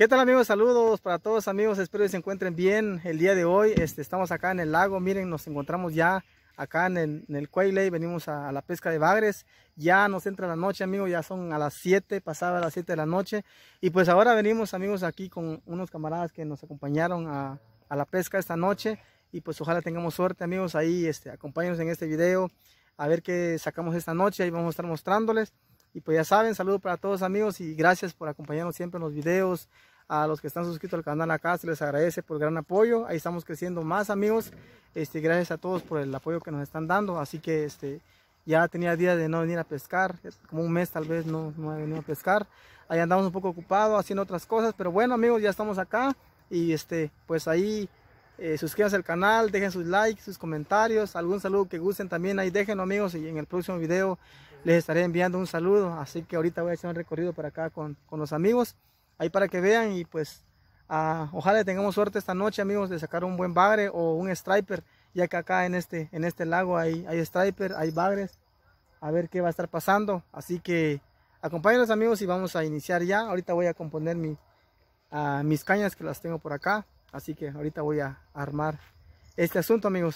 ¿Qué tal, amigos? Saludos para todos, amigos, espero que se encuentren bien el día de hoy. Estamos acá en el lago, miren, nos encontramos ya acá en el Cuey, venimos a la pesca de bagres. Ya nos entra la noche, amigos, ya son a las 7, pasadas las 7 de la noche. Y pues ahora venimos, amigos, aquí con unos camaradas que nos acompañaron a la pesca esta noche. Y pues ojalá tengamos suerte, amigos, ahí acompáñenos en este video a ver qué sacamos esta noche. Ahí vamos a estar mostrándoles. Y pues ya saben, saludos para todos, amigos, y gracias por acompañarnos siempre en los videos. A los que están suscritos al canal acá, se les agradece por el gran apoyo. Ahí estamos creciendo más, amigos. Gracias a todos por el apoyo que nos están dando. Así que ya tenía días de no venir a pescar, como un mes tal vez no he venido a pescar. Ahí andamos un poco ocupados haciendo otras cosas, pero bueno, amigos, ya estamos acá. Y pues ahí suscríbanse al canal, dejen sus likes, sus comentarios, algún saludo que gusten también, ahí déjenlo, amigos, y en el próximo video les estaré enviando un saludo. Así que ahorita voy a hacer un recorrido por acá con los amigos, ahí para que vean. Y pues ojalá tengamos suerte esta noche, amigos, de sacar un buen bagre o un striper, ya que acá en este lago hay striper, hay bagres. A ver qué va a estar pasando. Así que acompáñenos, amigos, y vamos a iniciar ya. Ahorita voy a componer mis cañas, que las tengo por acá. Así que ahorita voy a armar este asunto, amigos.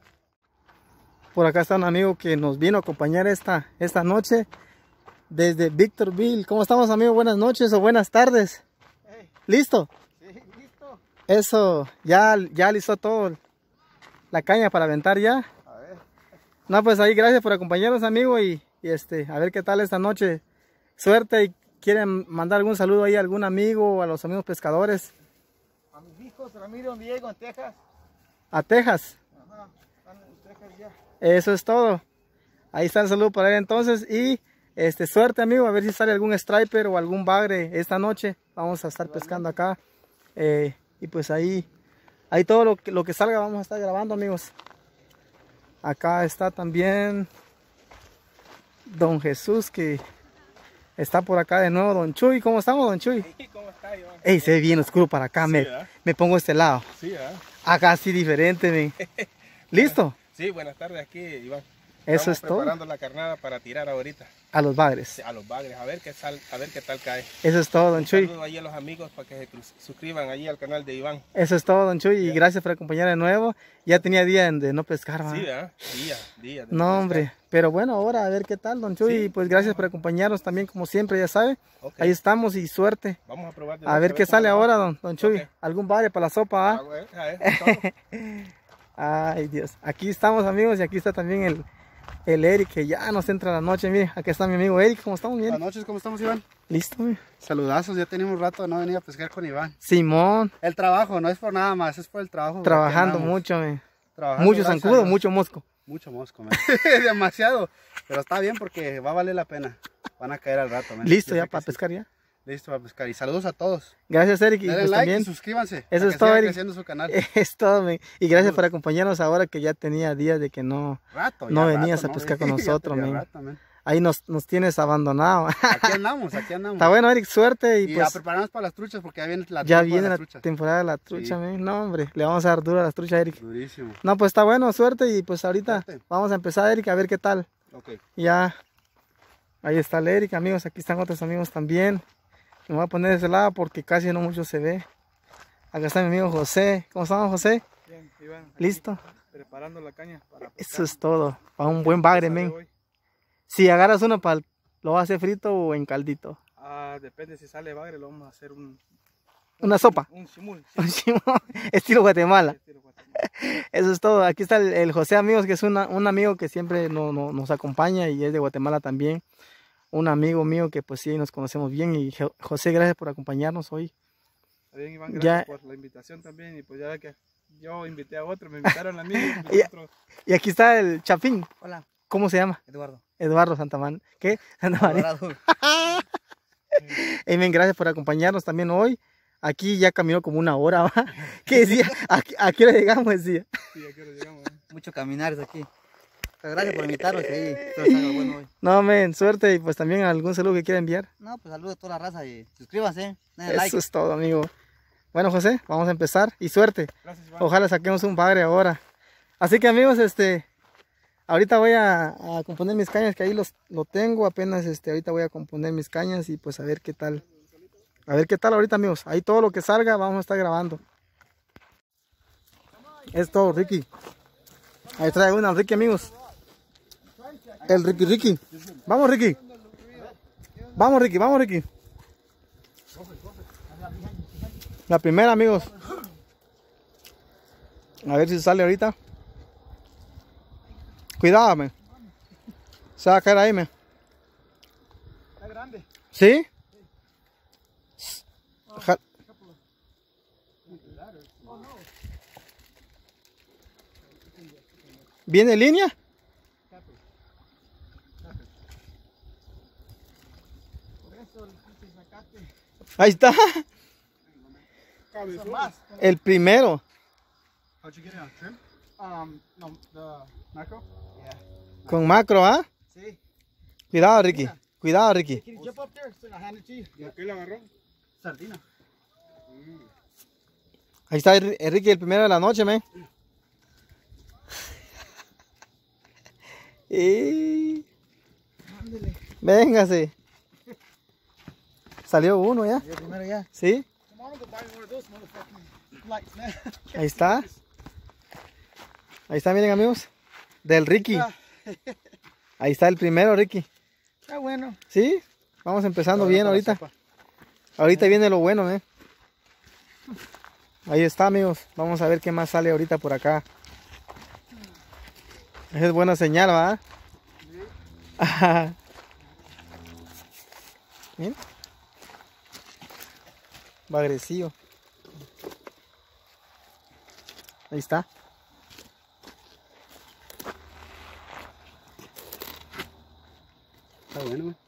Por acá está un amigo que nos vino a acompañar esta noche desde Victorville. ¿Cómo estamos, amigos? Buenas noches o buenas tardes. Hey. ¿Listo? Sí, listo. Eso, ya listó todo la caña para aventar ya. A ver. No, pues ahí gracias por acompañarnos, amigo, y a ver qué tal esta noche. Suerte. Y quieren mandar algún saludo ahí a algún amigo o a los amigos pescadores. A mis hijos, Ramiro y Diego, en Texas. ¿A Texas? Ajá, están en Texas ya. Eso es todo. Ahí está el saludo para él entonces. Y suerte, amigo, a ver si sale algún striper o algún bagre esta noche. Vamos a estar pescando acá. Y pues ahí todo lo que salga vamos a estar grabando, amigos. Acá está también Don Jesús, que está por acá de nuevo. Don Chuy, ¿cómo estamos, Don Chuy? Sí, ¿cómo está, Iván? Ey, se ve bien oscuro para acá, sí, me pongo este lado. Sí, ¿verdad? Acá sí diferente, men. ¿Listo? Sí, buenas tardes aquí, Iván. Eso es todo. Estamos preparando la carnada para tirar ahorita. A los bagres. Sí, a los bagres, a ver qué tal cae. Eso es todo, Don Chuy. Un saludo ahí a los amigos para que se suscriban allí al canal de Iván. Eso es todo, Don Chuy, y gracias por acompañar de nuevo. Ya tenía día de no pescar, ¿verdad? Sí, ¿verdad? Día. No, hombre, pero bueno, ahora a ver qué tal, Don Chuy. Sí, y pues gracias por acompañarnos también, como siempre, ya sabe. Okay. Ahí estamos y suerte. Vamos a probar. A ver qué sale ahora, Don Chuy. Okay. Algún bagre para la sopa, ¿ah? A ver, Ay, Dios. Aquí estamos, amigos, y aquí está también el Eric, que ya nos entra la noche. Mire, aquí está mi amigo Eric. ¿Cómo estamos? Bien. Buenas noches, ¿cómo estamos, Iván? Listo, mire. Saludazos, ya tenemos rato de no venir a pescar con Iván. Simón. El trabajo, no es por nada más, es por el trabajo. Trabajando mucho, mucho zancudo, mucho mosco. Mucho mosco, demasiado. Pero está bien porque va a valer la pena. Van a caer al rato, Listo ya para pescar ya. Listo para pescar. Y saludos a todos. Gracias, Eric. Denle pues like también, y suscríbanse. Eso es todo, Eric. Creciendo su canal. Es todo, men. Y gracias por acompañarnos ahora, que ya tenía días de que no venías a pescar con nosotros, men. Ahí nos tienes abandonado. Aquí andamos. Está bueno, Eric, suerte. Y pues a prepararnos para las truchas, porque ya viene la temporada de la trucha, sí. Men. No, hombre, le vamos a dar duro a las truchas, Eric. Durísimo. No, pues está bueno, suerte. Y pues ahorita vamos a empezar, Eric, a ver qué tal. Okay. Ya, ahí está el Eric, amigos. Aquí están otros amigos también. Me voy a poner de ese lado porque casi no mucho se ve. Acá está mi amigo José. ¿Cómo estamos, José? Bien, Iván. ¿Listo? Preparando la caña para pescar. Eso es todo. Para un buen bagre, men. Si agarras uno, ¿lo vas a hacer frito o en caldito? Depende, si sale bagre, lo vamos a hacer una sopa. Un simul. Un simul. Estilo Guatemala. Eso es todo. Aquí está el José, amigos, que es un amigo que siempre nos acompaña y es de Guatemala también. Un amigo mío que pues sí nos conocemos bien. Y José, gracias por acompañarnos hoy. Bien, Iván, gracias por la invitación también. Y pues ya que yo invité a otro, me invitaron a mí. Y aquí está el Chapín. Hola. ¿Cómo se llama? Eduardo Santamán. ¿Qué? Santamaría. Gracias por acompañarnos también hoy. Aquí ya caminó como una hora, ¿va? ¿Qué decía? ¿A qué hora llegamos? Decía. Sí, ¿a qué hora llegamos? Mucho caminar es aquí. Gracias por invitarnos. Bueno hoy. No, men, suerte. Y pues también algún saludo que quiera enviar. No, pues saludos a toda la raza y suscríbanse. Eso es todo, amigo. Bueno, José, vamos a empezar y suerte. Gracias, Iván. Ojalá saquemos un bagre ahora. Así que, amigos, ahorita voy a componer mis cañas, que ahí lo tengo apenas. Ahorita voy a componer mis cañas y pues a ver qué tal A ver qué tal ahorita, amigos. Ahí todo lo que salga vamos a estar grabando. Es todo, Ricky. Ahí trae una, Ricky, amigos. El Ricky. Vamos, Ricky. Vamos, Ricky. La primera, amigos. A ver si sale ahorita. Cuidado, me. Se va a caer ahí, me. Está grande. ¿Sí? ¿Viene en línea? Ahí está. El primero. How'd you get it on trim? No, the macro. Yeah. Con macro, ¿ah? Sí. Cuidado, Ricky. Cuidado, Ricky. Can you jump up there? So I hand it to you. ¿Y qué le agarró? Sardina. Ahí está Ricky, el primero de la noche, man. Y... véngase. Salió uno ya. El primero ya. ¿Sí? Ahí está. Ahí está, miren, amigos. Del Ricky. Ahí está el primero, Ricky. Está bueno. ¿Sí? Vamos empezando bien ahorita. Ahorita viene lo bueno, Ahí está, amigos. Vamos a ver qué más sale ahorita por acá. Esa es buena señal, ¿verdad? Sí. Miren. Va agresivo. Ahí está. Está bueno, güey.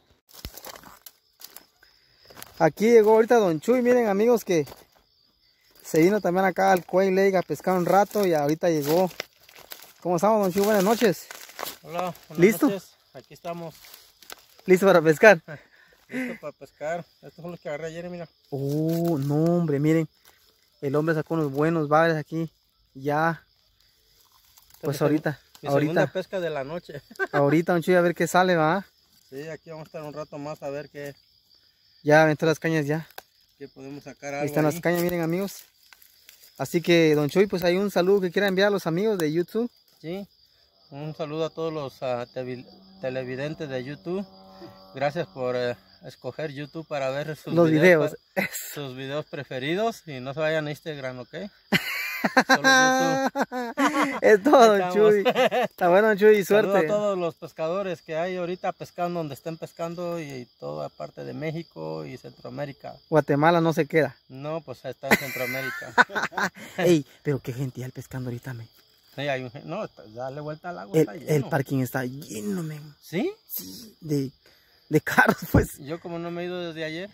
Aquí llegó ahorita Don Chuy. Miren, amigos, que se vino también acá al Quail Lake a pescar un rato y ahorita llegó. ¿Cómo estamos, Don Chuy? Buenas noches. Hola, buenas ¿Listo? noches. Aquí estamos. ¿Listo para pescar? Listo para pescar. Estos son los que agarré ayer, mira. Oh, no, hombre, miren. El hombre sacó unos buenos bagres aquí. Ya. Pues ahorita. Mi segunda pesca de la noche. Ahorita, Don Chuy, a ver qué sale, ¿va? Sí, aquí vamos a estar un rato más a ver qué Ya aventó las cañas ya. podemos sacar algo. Ahí están las cañas, miren, amigos. Así que, Don Chuy, pues hay un saludo que quiera enviar a los amigos de YouTube. Sí. Un saludo a todos los televidentes de YouTube. Gracias por escoger YouTube para ver sus Los videos. Sus videos preferidos. Y no se vayan a Instagram, ¿ok? Solo YouTube. Es todo, Don Chuy. Está bueno, Don Chuy, y Saludo suerte. a todos los pescadores que hay ahorita pescando donde estén pescando y toda parte de México y Centroamérica. Guatemala no se queda. No, pues está en Centroamérica. Ey, pero qué genial pescando ahorita, men. Sí, hay no, dale vuelta al agua, El, está lleno. el parking está lleno, men. ¿Sí? Sí, de carros, pues. Yo como no me he ido desde ayer.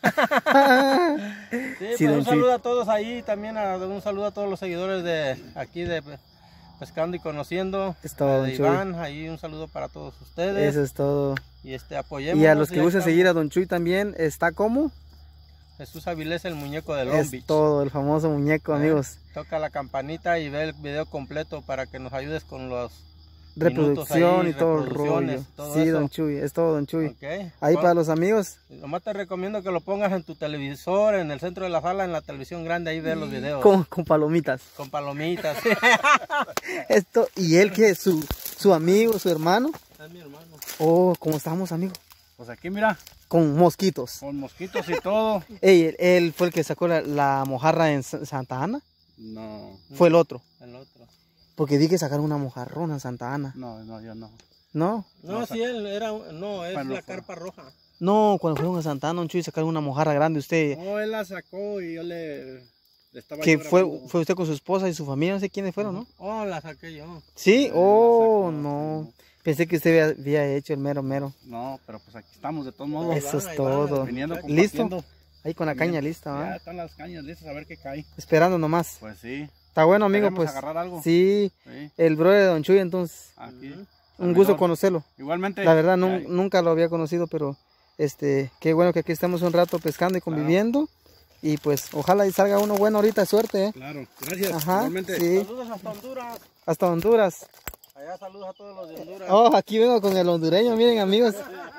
Sí, Sí, pues Don un Chuy. saludo a todos ahí, también un saludo a todos los seguidores de aquí de Pescando y Conociendo. Es todo, De Don Chuy. Iván, ahí un saludo para todos ustedes. Eso es todo. Y apoyemos. Y a los que gusten seguir a Don Chuy también, está como Jesús Avilés, el muñeco de Long es Beach. todo, el famoso muñeco, amigos. Toca la campanita y ve el video completo para que nos ayudes con los Reproducción ahí, y todo el rollo. reproducciones, todo Sí, eso. Don Chuy, es todo, Don Chuy. Ok. Ahí para los amigos, Nomás te recomiendo que lo pongas en tu televisor, en el centro de la sala, en la televisión grande, ahí ver los videos. con palomitas. Con palomitas. Esto, y él que es su amigo, su hermano. Es mi hermano. Oh, ¿cómo estamos, amigos? Pues aquí mira, Con mosquitos. con mosquitos y todo. Ey, él fue el que sacó la mojarra en Santa Ana. No, Fue el otro. El otro. Porque vi que sacaron una mojarrona en Santa Ana. no, yo no. ¿No? No, No, sí, él era, no, es Bueno, la fue. carpa roja. No, cuando fueron a Santa Ana, Don Chuy, sacaron una mojarra grande. Usted, No, él la sacó y yo le estaba que yo fue grabando. usted con su esposa y su familia, no sé quiénes fueron, ¿no? Oh, la saqué yo. Sí, oh, sacó, no. Pensé que usted había hecho el mero. No, pero pues aquí estamos de todos modos. Eso es Ahí todo. van. Viniendo, ¿Listo? compartiendo. Ahí con la caña lista, Ya ¿va? están las cañas listas a ver qué cae. Esperando nomás. Pues sí. Está bueno, amigo, ¿Queremos pues. agarrar algo? Sí, Sí, el brother de Don Chuy, entonces. aquí. Un gusto conocerlo. Igualmente. La verdad, ya- nunca lo había conocido, pero qué bueno que aquí estamos un rato pescando y conviviendo. Y pues, ojalá y salga uno bueno ahorita, suerte, ¿eh? Claro, gracias. Ajá, Igualmente. sí. Saludos hasta Honduras. Hasta Honduras. Allá saludos a todos los de Honduras. Oh, aquí vengo con el hondureño, miren, amigos.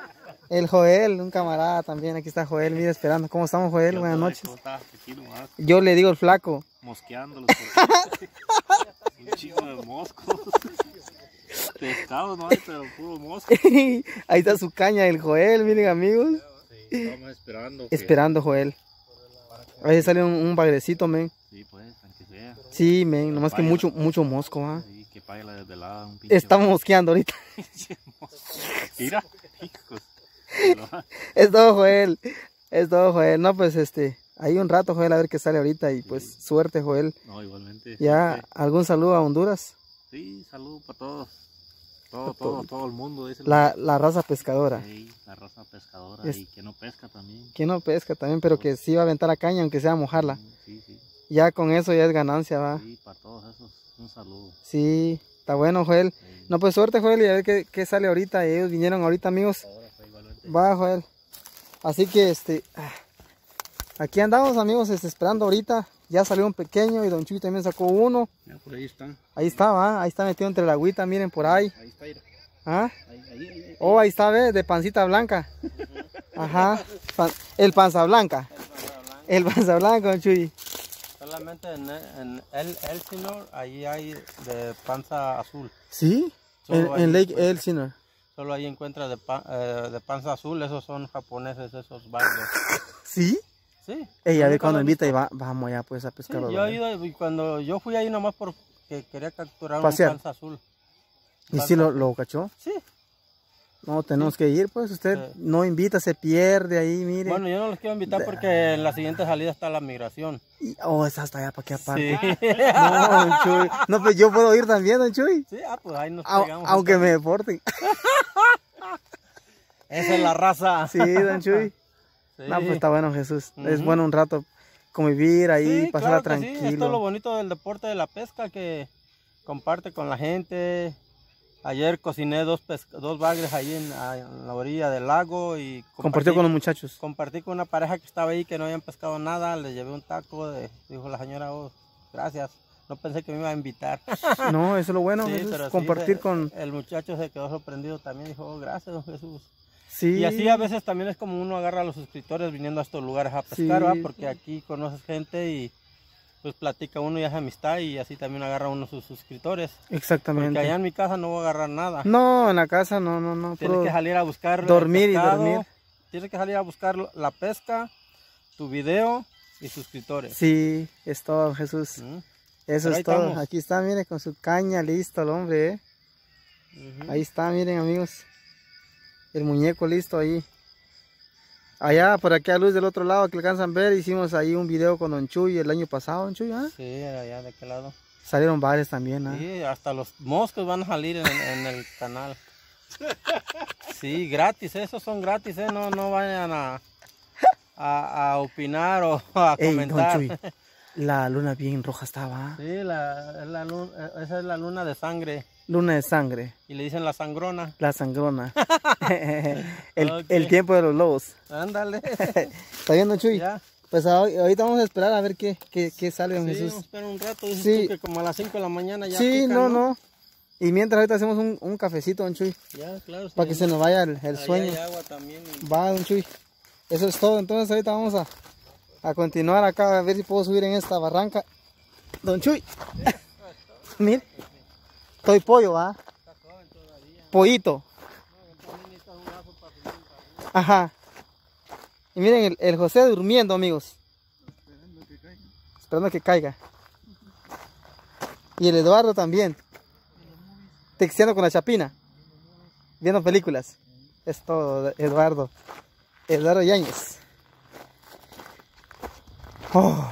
El Joel, un camarada también. Aquí está Joel, mira, esperando. ¿Cómo estamos, Joel? Buenas noches. ¿Cómo estás? Aquí nomás, Yo le digo el flaco. mosqueándolos. Un chingo de moscos. Pescados no hay, pero puro mosco. Ahí está su caña, el Joel, miren, amigos. Sí, estamos esperando. Esperando, Joel. Ahí sale un bagrecito, men. Sí, pues, aunque sea. Sí, men, nomás que mucho mosco, ¿ah? Sí, que pague la desvelada. Un pinche Estamos mosqueando ahorita. Mira, hijos. Es todo, Joel. Es todo, Joel. No, pues ahí un rato, Joel, a ver qué sale ahorita. Y pues suerte, Joel. No, igualmente. Ya, Siempre. ¿algún saludo a Honduras? Sí, saludos para todos. Todo el mundo. Dice La raza pescadora. Sí, la raza pescadora Es- y que no pesca también. Que no pesca también, pero que sí va a aventar la caña, aunque sea a mojarla. Sí, sí. Ya con eso ya es ganancia, va. Sí, para todos esos, un saludo. Sí, está bueno, Joel. Sí. No, pues suerte, Joel, y a ver qué sale ahorita. Ellos vinieron ahorita, amigos. Ahora fue igualmente. Va, Joel. Así que, aquí andamos, amigos, esperando ahorita. Ya salió un pequeño y Don Chuy también sacó uno. Ya, por ahí están. Ahí está, va. Ahí está metido entre la agüita, miren por ahí. Ahí está, mira. ¿Ah? Ahí. Oh, ahí está, ve, de pancita blanca. Ajá. El panza blanca. El panza blanca, Don Chuy. Solamente en Elsinore, ahí hay de panza azul. ¿Sí? Solo En ahí Lake encuentra. Elsinore. Solo ahí encuentras de panza azul, esos son japoneses, esos barcos. ¿Sí? Sí. Ey, a ver Nunca cuando lo he invita y visto. vamos ya pues a Sí, pescar. yo he ido y cuando yo fui ahí nomás porque quería capturar Pasear. un panza azul. ¿Y si lo cachó? Sí. No, tenemos que ir, pues usted Sí. no invita, se pierde ahí, mire. Bueno, yo no los quiero invitar porque en la siguiente salida está la migración. Es hasta allá, para qué aparte. Sí. No, Don Chuy. No, pues yo puedo ir también, Don Chuy. Sí, pues ahí nos pegamos. Aunque me deporten. Esa es la raza. Sí, Don Chuy. Sí. No, pues está bueno, Jesús. Es Ujú. bueno un rato convivir ahí, Sí, pasarla claro que sí. tranquilo. Esto es lo bonito del deporte de la pesca, que comparte con la gente. Ayer cociné dos bagres ahí en la orilla del lago y Compartió con los muchachos. compartí con una pareja que estaba ahí que no habían pescado nada. Les llevé un taco, dijo la señora, oh, gracias. No pensé que me iba a invitar. No, eso es lo bueno, Sí, Jesús, pero sí, compartir con... El muchacho se quedó sorprendido también, dijo, oh, gracias, don Jesús. Sí. Y así a veces también es como uno agarra a los suscriptores viniendo a estos lugares a pescar, Sí. ¿va? Porque aquí conoces gente y pues platica uno y hace amistad y así también agarra uno sus suscriptores. Exactamente. Porque allá en mi casa no voy a agarrar nada. No, en la casa no. Tienes puro que salir a buscar el dormir y pescado, dormir. Tienes que salir a buscar la pesca, tu video y suscriptores. Sí, es todo, Jesús. ¿Mm? Eso Pero es ahí todo. estamos. Aquí está, mire, con su caña listo el hombre, ¿eh? Ujú. Ahí está, miren, amigos. El muñeco listo ahí. Allá, por aquí a luz del otro lado que alcanzan a ver, hicimos ahí un video con Don Chuy el año pasado, Don Chuy, ¿ah? Sí, allá de aquel lado. Salieron varios también, ¿ah? Sí, hasta los moscos van a salir en el canal. Sí, gratis, esos son gratis, no vayan a opinar o a Ey, Don comentar. Chuy, la luna bien roja estaba, ¿ah? Sí, esa es la luna de sangre Luna de sangre, y le dicen la sangrona. la sangrona. Ok. El tiempo de los lobos. Ándale. ¿Está bien, Don Chuy? Ya. Pues ahorita vamos a esperar a ver qué sale, Don Sí, Jesús. vamos a esperar un rato, dices Sí. tú que como a las 5 de la mañana ya Sí, pican, no. Y mientras ahorita hacemos un cafecito, Don Chuy, Ya, claro. para que se nos vaya el sueño. Hay agua también. Va, Don Chuy. Eso es todo. Entonces ahorita vamos a continuar acá, a ver si puedo subir en esta barranca. Don Chuy. Mire. Estoy pollo, ¿va? Pollito. Ajá. Y miren el José durmiendo, amigos. Esperando que caiga. Y el Eduardo también. Texteando con la chapina. Viendo películas. Es todo, Eduardo. Eduardo Yáñez. Oh.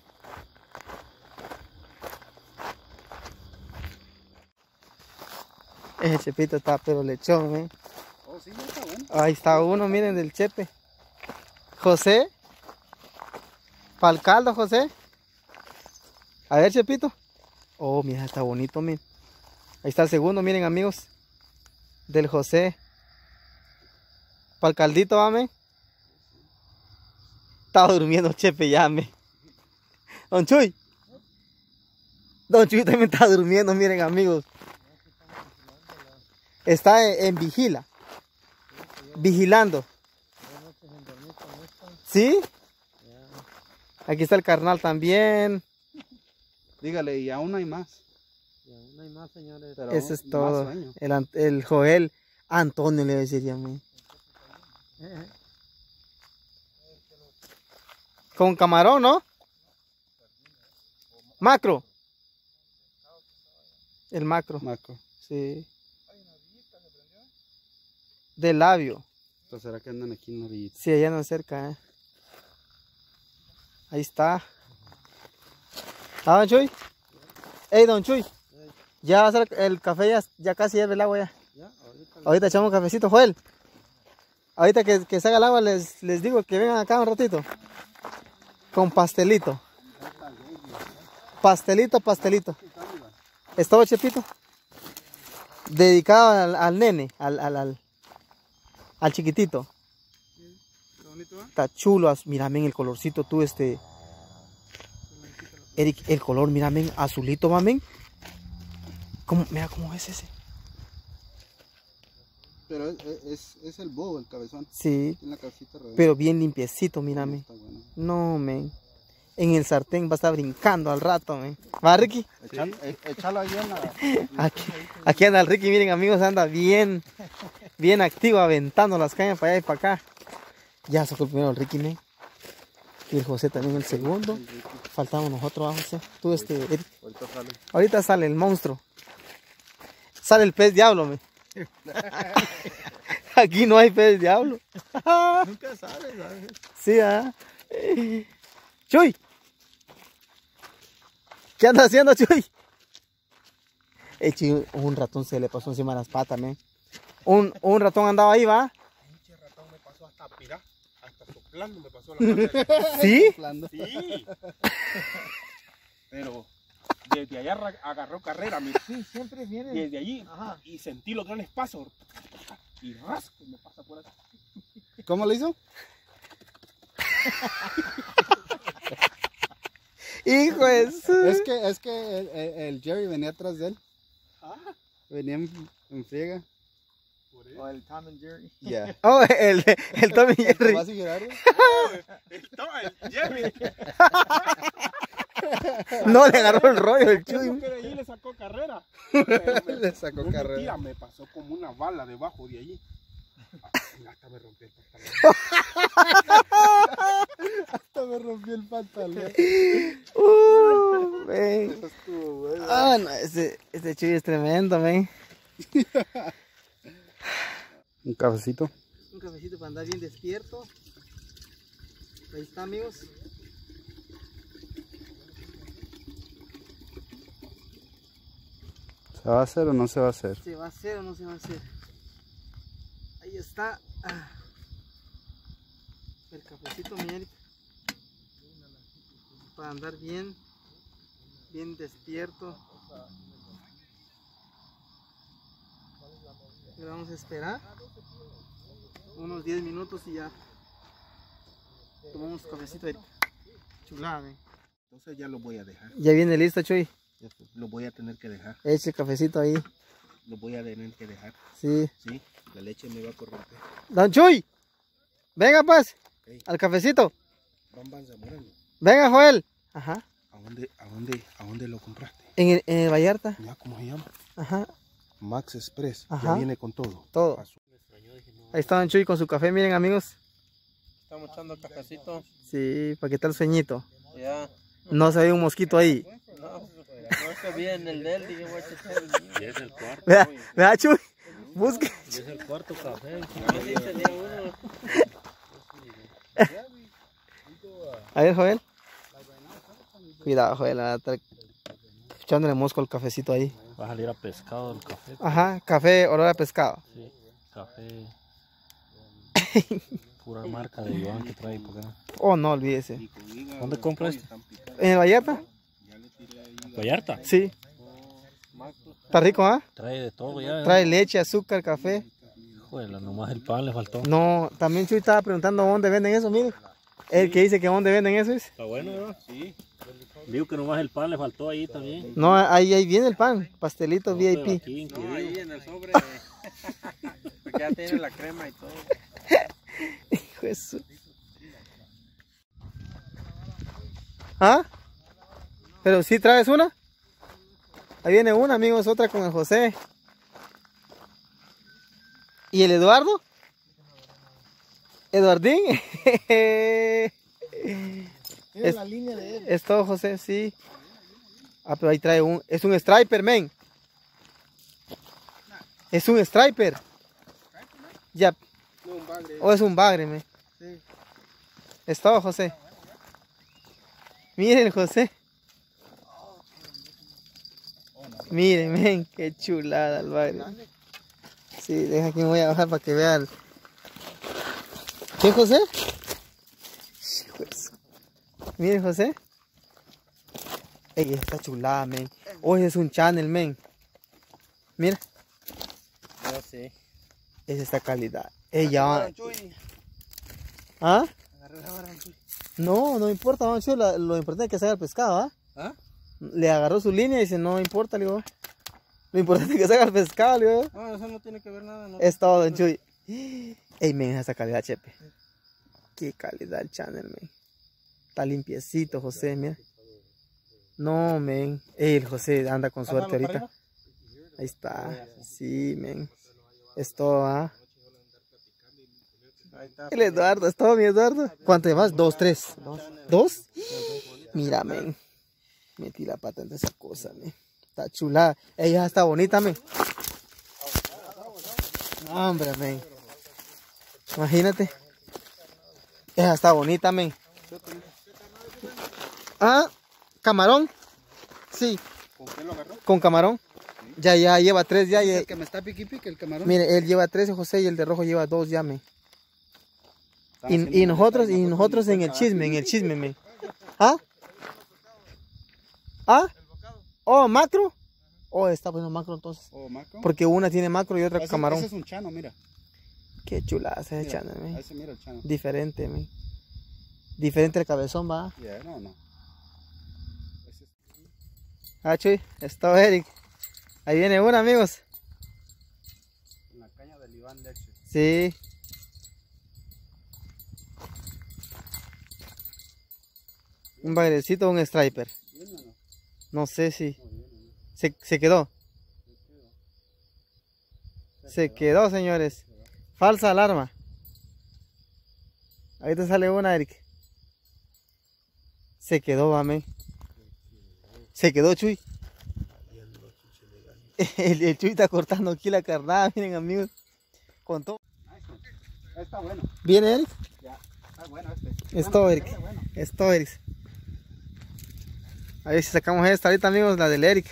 Ese chepito está pero lechón, ¿eh? Oh, sí, ya está bueno. Ahí está uno, miren, del chepe. José. Pa'l caldo, José. A ver, chepito. Oh, mira, está bonito, miren. Ahí está el segundo, miren, amigos. Del José. Pa'l caldito, ¿vame? Estaba durmiendo chepe ya, me. Don Chuy. Don Chuy también está durmiendo, miren, amigos. Está en vigila. vigilando. ¿Sí? Aquí está el carnal también. Dígale, y aún hay más. Y aún hay más, señores. Pero Eso es más todo. sueño. El Joel Antonio le decía a mí. Con camarón, ¿no? Macro. El macro, Maco. sí. De labio. Entonces, ¿será que andan aquí en la orillita? Sí, allá andan cerca, Ahí está. ¿Ah, don Chuy? Ey, don Chuy. Ya va a ser el café, ya casi hierve el agua ya. Ahorita echamos un cafecito, Joel. Ahorita que salga el agua les digo que vengan acá un ratito. Con pastelito. Pastelito. ¿Está todo, Chepito? Dedicado al nene, al chiquitito. Está chulo, mira, men, el colorcito tú, Eric, el color, mira, men, azulito, va, men. Mira cómo es ese. Pero es el bobo, el cabezón. Sí, En la cabecita redonda. pero bien limpiecito, mira, men. Está bueno. No, men. En el sartén va a estar brincando al rato, men. ¿Va, Ricky? Échalo ahí en la... Aquí anda el Ricky, miren, amigos, anda bien activo, aventando las cañas para allá y para acá. Ya sacó el primero el Ricky, men. Y el José también el segundo. Faltamos nosotros, José. Tú, Eric. Ahorita sale el monstruo. Sale el pez diablo, men. Aquí no hay pez diablo. Nunca sabes, ¿sabes? Sí, Chuy. ¿Qué anda haciendo, Chuy? Chuy, un ratón se le pasó encima de las patas, men. Un ratón andaba ahí, ¿va? Pinche ratón me pasó hasta soplando me pasó la pata. ¿Sí? Sí. Pero desde allá agarró carrera, mira. Sí, siempre viene. Desde allí. Ajá. Y sentí los grandes pasos. Y rasco me pasa por acá. ¿Cómo lo hizo? Hijo de su... Es que el Jerry venía atrás de él. Venía en friega. O el Tom and Jerry. Ya. Oh, el Tommy Jerry. ¿Vas a Gerardo? El Jerry. No, le agarró el rollo el Creo Chuy. que de allí le sacó carrera. Le sacó No es carrera. mentira, me pasó como una bala debajo de allí. Hasta me rompí el pantalón. Hasta me rompí el pantalón. Men. Eso estuvo bueno. Ah, no, este Chuy es tremendo, men. Un cafecito. Un cafecito para andar bien despierto. Ahí está, amigos. ¿Se va a hacer o no se va a hacer? ¿Se va a hacer o no se va a hacer? Ahí está. El cafecito, mi Eric. Para andar bien despierto. Le vamos a esperar unos 10 minutos y ya tomamos cafecito, Eric. Chulada, Entonces ya lo voy a dejar. Ya viene listo, Chuy. Lo voy a tener que dejar. Eche el cafecito ahí. Lo voy a tener que dejar. Sí. Sí, la leche me va a corromper. Don Chuy, venga pues, Ey. al cafecito. Van Zamorano. Venga, Joel. Ajá. ¿A dónde lo compraste? En el Vallarta. ¿Ya cómo se llama? Ajá. Max Express. Ajá. Ya viene con todo. Todo. Ahí está Don Chuy con su café, miren, amigos. Estamos echando cafecito. Sí, para quitar el sueñito. Ya. No se ve un mosquito ahí. No se ve en el de él, dije, voy a echar el mío. Ya es el cuarto. Vea, Chuy. Busque. Ya es el cuarto café. Sí, tenía uno. A ver, Joel. Cuidado, Joel. Va a estar echándole mosco al cafecito ahí. Va a salir a pescado el café. Ajá, café olor a pescado. Sí, café. Pura marca de Iván que trae por acá. Oh, no, olvídese. ¿Dónde compras? ¿En el Vallarta? Vallarta. Sí. Está rico, ¿ah? Trae de todo ya. Trae leche, azúcar, café. Joder, nomás el pan le faltó. No, también Chuy estaba preguntando dónde venden eso, mire. El que dice que dónde venden eso es. Está bueno, ¿no? Sí. Digo que nomás el pan le faltó ahí también. No, ahí viene el pan. Pastelito Pero VIP. aquí No, incluido. ahí en el sobre. Porque ya tiene la crema y todo. Hijo de su... ¿Ah? ¿Pero si traes una? Ahí viene una, amigos, otra con el José. ¿Y el Eduardo? ¿Eduardín? Es la línea de él. Es todo, José, sí. Ah, pero ahí trae un... Es un striper, men. Es un striper. Ya. No, un bagre. O es un bagre, men. Sí. Es todo, José. Miren, José. Miren, men, qué chulada el bagre. Sí, deja que me voy a bajar para que vean. ¿Qué, José? Hijo de su- Miren, José. Ey, está chulada, men. Hoy es un channel, men. Mira, Yo sí. es esta calidad. Ella va. ¿Ah? No, no importa, vamos, lo importante es que salga el pescado, ¿ah? ¿Ah? Le agarró su línea y dice, no importa, le digo. Lo importante es que salga el pescado, le digo. No, eso no tiene que ver nada. No. Es todo, don Chuy. Ey, men, esa calidad, chepe. Qué calidad el channel, men. Está limpiecito, José, mira. No, men. Ey, el José anda con suerte ahorita. Ahí está. Sí, men. Es todo, ¿ah? Ahí está. El Eduardo, es todo, mi Eduardo. ¿Cuánto llevas? 2, 3. ¿2? Mira, men. Metí la pata en esa cosa, men. Está chulada. Ella está bonita, men. No, hombre, men. Imagínate. Ella está bonita, men. Ah, camarón. Sí. ¿Con qué lo agarró? Con camarón. Ya lleva 3 ya. El que me está piqui pique, el camarón. Mire, él lleva 13, José, y el de rojo lleva 2 ya, men. Y nosotros en el chisme, men. ¿Ah? ¿Ah? Oh, macro. Oh, está poniendo macro entonces. Oh, macro. Porque una tiene macro y otra camarón. Ese es un chano, mira. Qué chulada ese Mira, channel, men. a ese mira el chano. Diferente, men. Diferente el cabezón, va. Yeah, no. Ese es... Ah, Chuy, está Eric. Ahí viene una, amigos. En la caña del Iván Leche. Sí. Un bailecito o un striper. ¿Viene o no? No sé si. No viene, ¿no? Se quedó. Se quedó, señores. Falsa alarma. Ahí te sale una, Eric. Se quedó, vame. Se quedó, Chuy. El Chuy está cortando aquí la carnada, miren, amigos. Con todo. Está bueno. ¿Viene, Eric? Ya, está bueno este. Es todo, Eric. Bueno. Es todo, Eric. A ver si sacamos esta ahorita, amigos, la del Eric.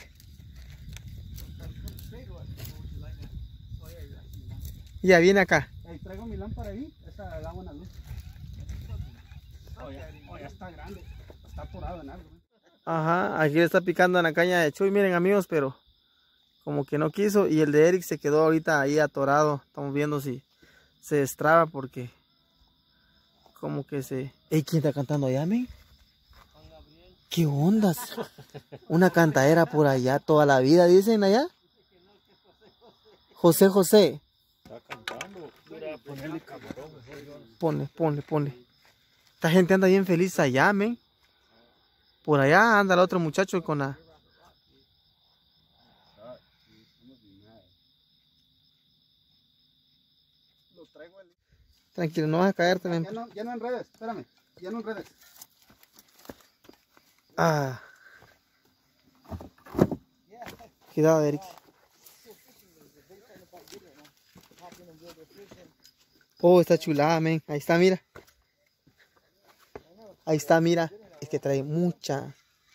Ya viene acá. Ahí traigo mi lámpara ahí. Esa da buena luz. Oh, ya está grande. Está atorado en algo. Ajá, aquí le está picando en la caña de Chuy, miren, amigos, pero como que no quiso. Y el de Eric se quedó ahorita ahí atorado. Estamos viendo si se destraba porque como que se... Ey, ¿quién está cantando allá, men? ¿Qué ondas? Una cantadera por allá toda la vida, dicen allá. José José. Está cantando. Mira, ponerle camarón. Ponle. Esta gente anda bien feliz allá, men. Por allá anda el otro muchacho con la... Tranquilo, no vas a caerte, men. Ya no enredes, espérame. Ya no enredes. Ah. Cuidado, Eric. Oh, está chulada, men. Ahí está, mira. Ahí está, mira. Es que trae mucha.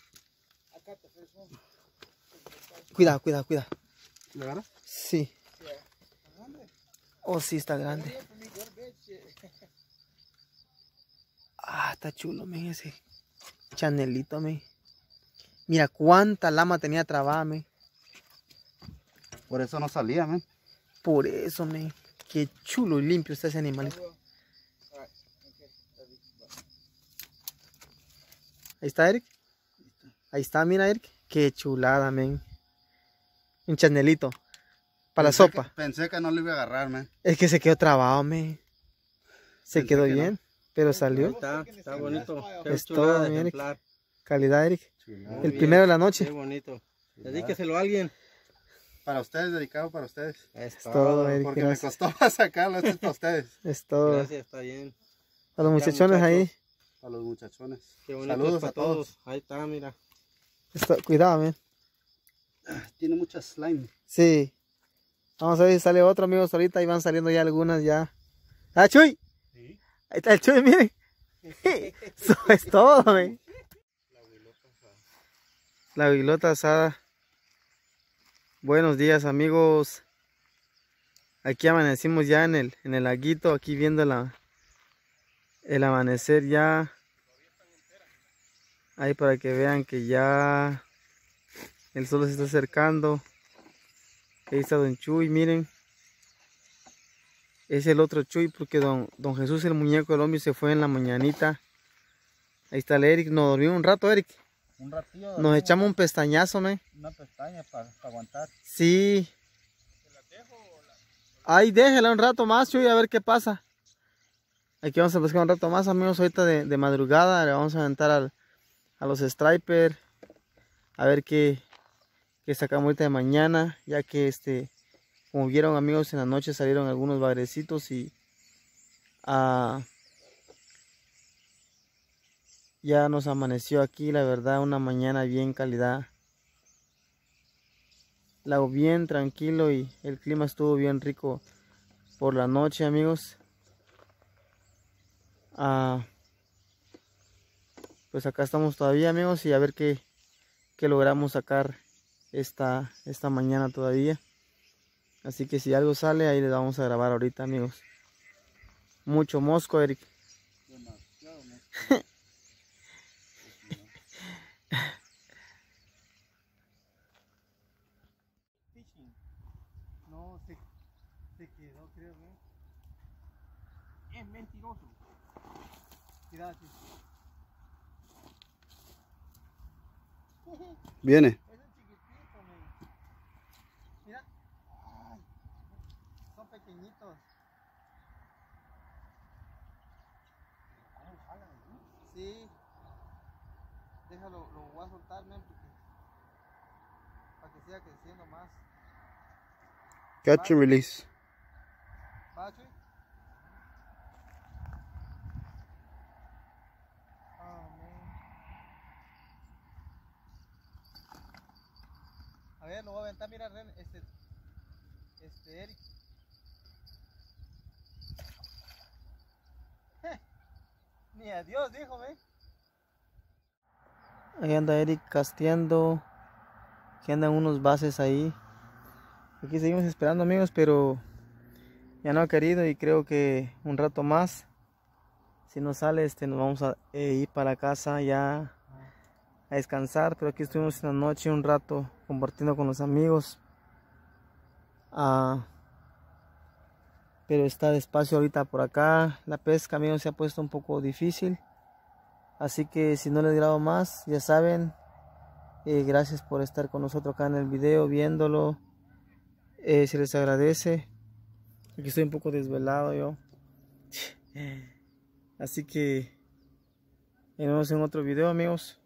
Cuidado. ¿Le agarras? Sí. Oh, sí, está grande. Ah, está chulo, men, ese chanelito, men. Mira cuánta lama tenía trabada, men. Por eso no salía, man. Por eso, men. Qué chulo y limpio está ese animalito. Ahí está, Eric. Ahí está, mira, Eric. Qué chulada, men. Un chanelito. Para la sopa. Pensé que no lo iba a agarrar, man. Es que se quedó trabado, men. Se quedó bien, pero salió. Está bonito. Qué Es chulada todo, de Eric. ejemplar. Calidad, Eric. Muy El bien, primero de la Qué noche. bonito. Dedíqueselo a alguien. Para ustedes, dedicado para ustedes. Es Es todo, Eric. Porque me Gracias. costó sacarlo, esto es para ustedes. Es todo. Gracias, está bien. A los muchachones muchachos. ahí. Para los muchachones. Qué bonito Saludos para a todos. Ahí está, mira. Cuidado, man. Tiene mucha slime. Sí. Vamos a ver si sale otro, amigos. Ahorita ahí van saliendo ya algunas ya. ¡Ah, Chuy! Sí. Ahí está el Chuy, miren. Eso es todo, man. La huilota asada. Buenos días, amigos. Aquí amanecimos ya en el laguito, aquí viendo el amanecer ya. Ahí para que vean que ya el sol se está acercando. Ahí está don Chuy, miren. Es el otro Chuy porque don Jesús, el muñeco del hombre, se fue en la mañanita. Ahí está el Eric. Nos dormimos un rato, Eric. Un ratillo. Nos echamos un pestañazo, ¿me? Una pestaña para aguantar. Sí. Ahí déjela un rato más, Chuy, a ver qué pasa. Aquí vamos a pescar un rato más, amigos. Ahorita de madrugada le vamos a aventar a los striper. A ver qué sacamos ahorita de mañana. Ya que como vieron, amigos, en la noche salieron algunos bagrecitos y ya nos amaneció aquí, la verdad, una mañana bien calidad. Lago bien tranquilo y el clima estuvo bien rico por la noche, amigos. Pues acá estamos todavía, amigos, y a ver qué logramos sacar esta mañana todavía. Así que si algo sale, ahí les vamos a grabar ahorita, amigos. Mucho mosco, Eric. No, se quedó, creo, ¿no? Es mentiroso. Gracias. Viene. Es un chiquitito, men. Mira. Ay, son pequeñitos. Sí. Déjalo, lo voy a soltar, men, porque para que siga creciendo más. Catch and release. ¿Va, Chuy? Oh, man. A ver, lo voy a aventar, mira, Ren, Eric. Ni adiós, dijo, ¿ve? Ahí anda Eric casteando. Que andan unos bases ahí. Aquí seguimos esperando, amigos, pero ya no ha querido y creo que un rato más, si no sale, nos vamos a ir para la casa ya a descansar. Pero aquí estuvimos en la noche un rato compartiendo con los amigos. Pero está despacio ahorita por acá. La pesca, amigos, se ha puesto un poco difícil. Así que si no les grabo más, ya saben, gracias por estar con nosotros acá en el video, viéndolo. Se les agradece. Aquí estoy un poco desvelado yo. Así que nos vemos en otro video, amigos.